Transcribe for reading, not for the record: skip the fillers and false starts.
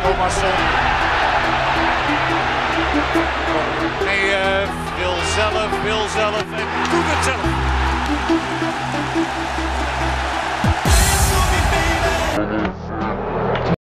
Thomasson. Nee, wil zelf en doet het zelf.